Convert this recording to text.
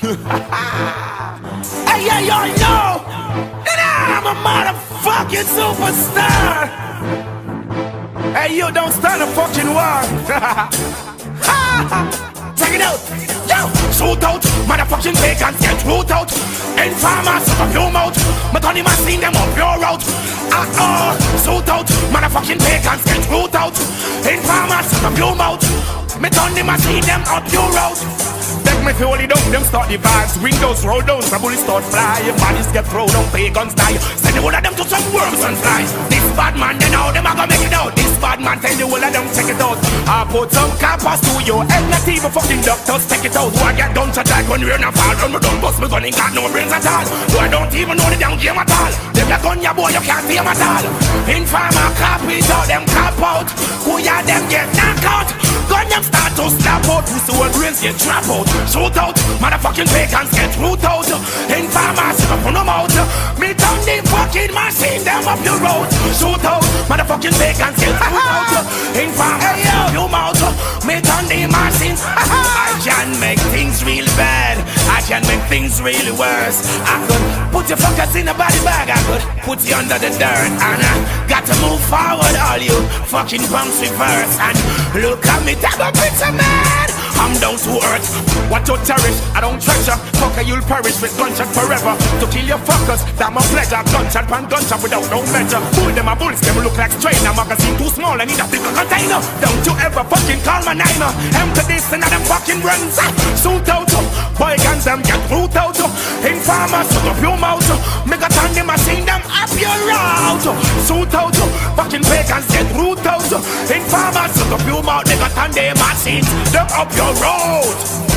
Hey, yeah, y'all know that I'm a motherfucking superstar. Hey, you don't stand a fucking war. Check it out. Yo, shoot out, motherfucking pagans get root out. Informers up your mouth. But on the machine them up your route. Shoot out, motherfucking pagans get root out. Informers up your mouth. Me turn the machine them up your route. Take me to only down, them start the vibes. Windows roll down, some bullets start flying. Bodies get thrown down, pagans die. Send the whole of them to some worms and flies. This bad man, they know them are gonna make it out. This bad man, tell the whole of them check it out. I put some campers to your head, not even fucking doctors, check it out. Do I get done shot like when we're not fall? Run me down, bust me gun, ain't got no brains at all. Do I don't even know the damn game at all. Them that gun ya boy, you can't see them at all. Informer copies out, them cop out. Who ya them get knocked out. Gun them start to slap out. Who's the old brains get trap out. Shoot out, motherfucking pagans get root out. Informers up on them out. Me down the fucking machine, them up the road. Shoot out, motherfucking pagans get root out. Informers up your mouth. Me down the machines. I can make things real bad. I can make things really worse. I could put your fuckers in a body bag. I could put you under the dirt. And I got to move forward, all you fucking bumps reverse. And look at me, tag a picture, man. I'm down to earth. What you cherish, I don't treasure. Fucker, you'll perish with gunshot forever. To kill your fuckers, that's my pleasure. Gunshot pan gunshot without no measure. Bull them a bullets, them look like strainer. Magazine too small, I need a bigger container. Don't you ever fucking call my name. Empty this and them fucking runs. Shoot out, boy guns them get root out. Informers, shut up your mouth. Make a turn the machine, them up your route. Shoot out, fucking pagans get root out. Informers, shut up your mouth. Make a turn the machine, them up your road.